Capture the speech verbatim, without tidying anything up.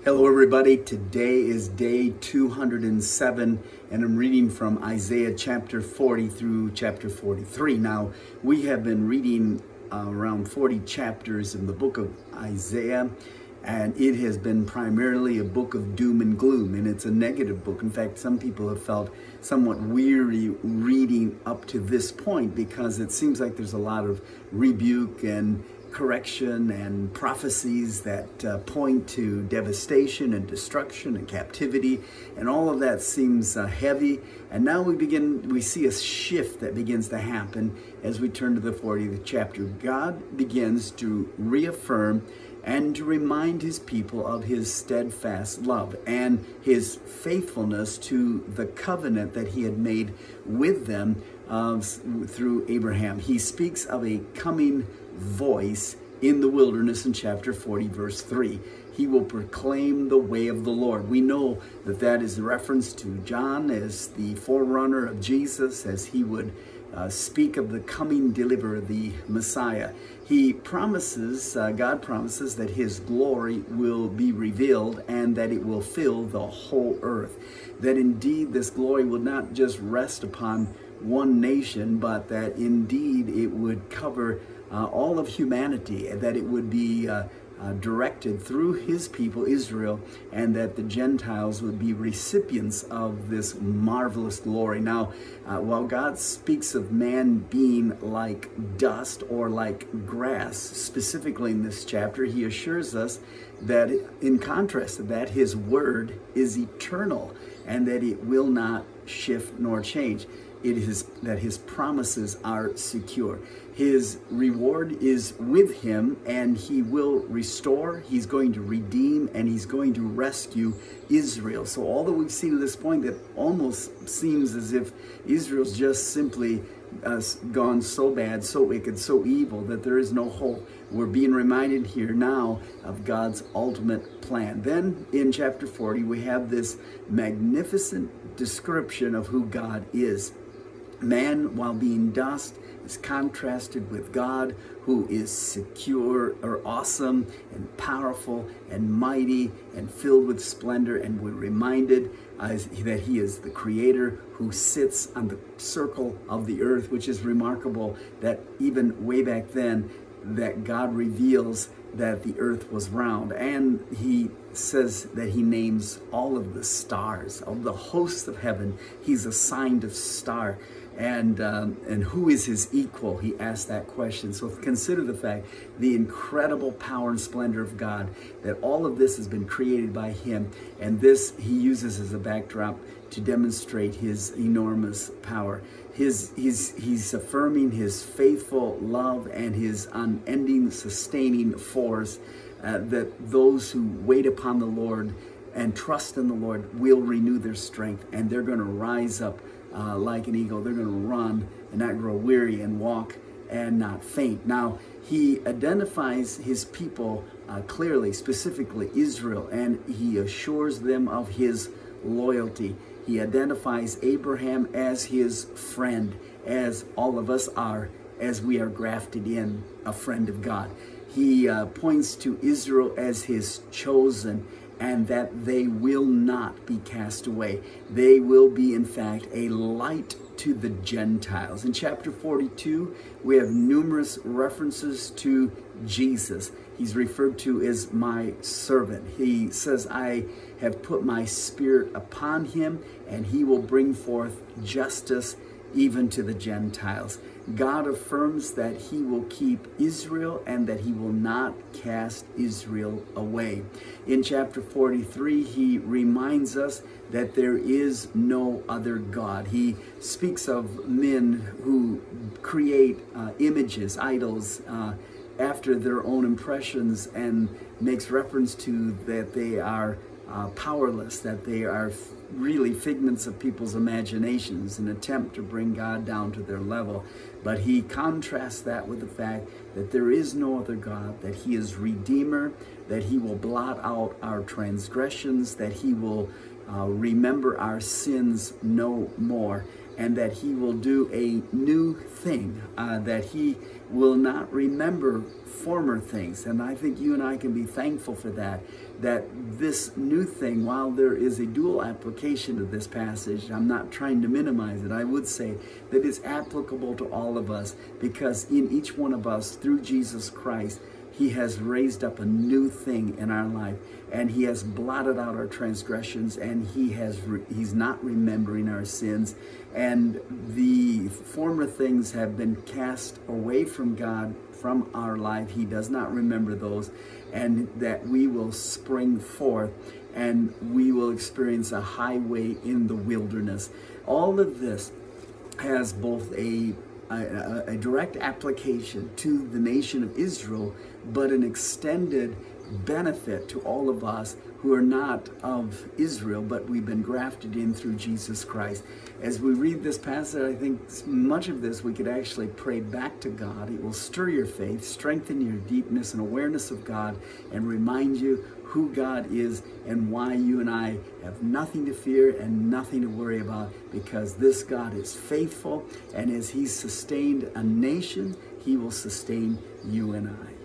Hello everybody, today is day two hundred seven and I'm reading from Isaiah chapter forty through chapter forty-three. Now, we have been reading uh, around forty chapters in the book of Isaiah, and it has been primarily a book of doom and gloom, and it's a negative book. In fact, some people have felt somewhat weary reading up to this point because it seems like there's a lot of rebuke and correction and prophecies that uh, point to devastation and destruction and captivity, and all of that seems uh, heavy. And now we begin, we see a shift that begins to happen as we turn to the fortieth chapter. God begins to reaffirm and to remind his people of his steadfast love and his faithfulness to the covenant that he had made with them uh, through Abraham. He speaks of a coming voice in the wilderness in chapter forty, verse three. He will proclaim the way of the Lord. We know that that is a reference to John as the forerunner of Jesus, as he would uh, speak of the coming deliverer, the Messiah. He promises, uh, God promises that his glory will be revealed and that it will fill the whole earth. That indeed this glory will not just rest upon one nation, but that indeed it would cover Uh, all of humanity, that it would be uh, uh, directed through his people, Israel, and that the Gentiles would be recipients of this marvelous glory. Now, uh, while God speaks of man being like dust or like grass, specifically in this chapter, he assures us that in contrast to that, his word is eternal and that it will not shift nor change. It is that his promises are secure. His reward is with him, and he will restore, he's going to redeem, and he's going to rescue Israel. So all that we've seen to this point, that almost seems as if Israel's just simply uh, gone so bad, so wicked, so evil, that there is no hope. We're being reminded here now of God's ultimate plan. Then in chapter forty, we have this magnificent description of who God is. Man, while being dust, is contrasted with God, who is secure or awesome and powerful and mighty and filled with splendor. And we're reminded uh, that he is the creator who sits on the circle of the earth, which is remarkable that even way back then that God reveals that the earth was round. And he says that he names all of the stars, of the hosts of heaven. He's assigned a star. And um, and who is his equal? He asked that question. So consider the fact, the incredible power and splendor of God, that all of this has been created by him. And this he uses as a backdrop to demonstrate his enormous power. His, he's, he's affirming his faithful love and his unending sustaining force, uh, that those who wait upon the Lord and trust in the Lord will renew their strength, and they're going to rise up Uh, like an eagle. They're going to run and not grow weary, and walk and not faint. Now, he identifies his people uh, clearly, specifically Israel, and he assures them of his loyalty. He identifies Abraham as his friend, as all of us are, as we are grafted in, a friend of God. He uh, points to Israel as his chosen, and that they will not be cast away. They will be, in fact, a light to the Gentiles. In chapter forty-two, we have numerous references to Jesus. He's referred to as my servant. He says, I have put my spirit upon him, and he will bring forth justice even to the Gentiles. God affirms that he will keep Israel and that he will not cast Israel away. In chapter forty-three, he reminds us that there is no other God. He speaks of men who create uh, images, idols, uh, after their own impressions, and makes reference to that they are uh, powerless, that they are really figments of people's imaginations, an attempt to bring God down to their level. But he contrasts that with the fact that there is no other God, that he is Redeemer, that he will blot out our transgressions, that he will uh, remember our sins no more, and that he will do a new thing, uh, that he will not remember former things. And I think you and I can be thankful for that, that this new thing, while there is a dual application to this passage, I'm not trying to minimize it. I would say that it's applicable to all of us, because in each one of us, through Jesus Christ, he has raised up a new thing in our life, and he has blotted out our transgressions, and he has re- he's not remembering our sins, and the former things have been cast away from God, from our life. He does not remember those, and that we will spring forth and we will experience a highway in the wilderness. All of this has both a A, a direct application to the nation of Israel, but an extended benefit to all of us who are not of Israel, but we've been grafted in through Jesus Christ. As we read this passage, I think much of this we could actually pray back to God. It will stir your faith, strengthen your deepness and awareness of God, and remind you who God is and why you and I have nothing to fear and nothing to worry about, because this God is faithful, and as he's sustained a nation, he will sustain you and I.